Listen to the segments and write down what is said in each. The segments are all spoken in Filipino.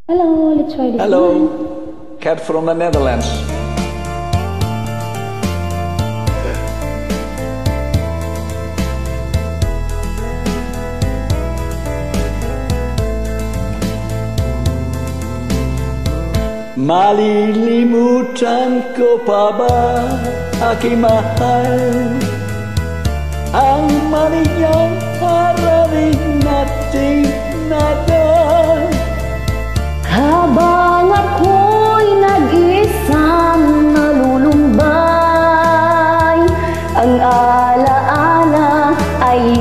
Hello, let's try this one. Hello, cat from the Netherlands. Malilimutan ko pa ba, aking mahal, ang maligayang harapin natin natin? Habang ako'y nag-isang nalulumbay, ang alaala ay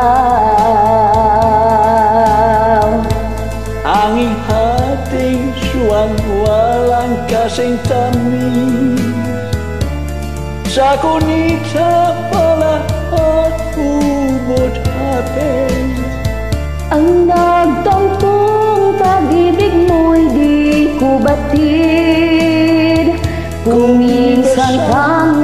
ikaw. Ang ihating suwang walang kasing tamis, sa kunita pala at ubod hapin. Ang nagtampong pag-ibig mo'y di ko batid, kung minsan kang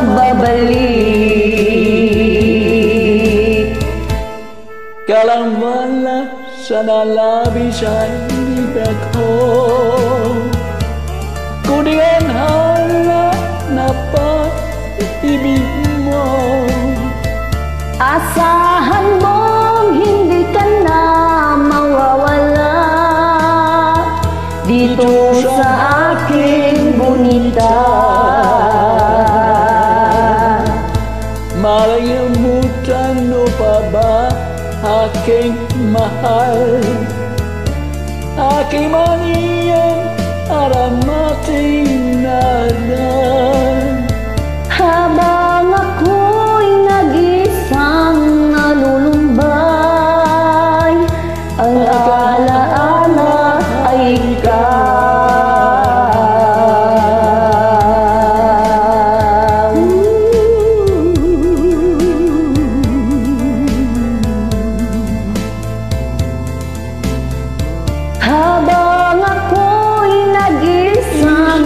magbabalik. Kalang wala sa nalabis ay libag ko, kundi ang hanap na pag-ibig mo. Asahan mong hindi ka na mawawala dito sa aking bonita. Malilimutan mo pa ba, aking mahal, aking maniyang aramating nalan? Habang ako'y nag-isang nalulumbay, ang alaala ay ikaw. Habang ako'y nag-isang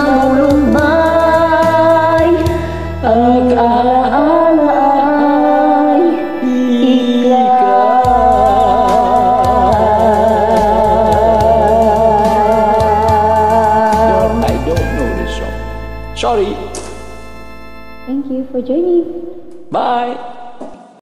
nalulumbay, ang alaala ay ikaw. I don't know this song. Sorry. Thank you for joining. Bye.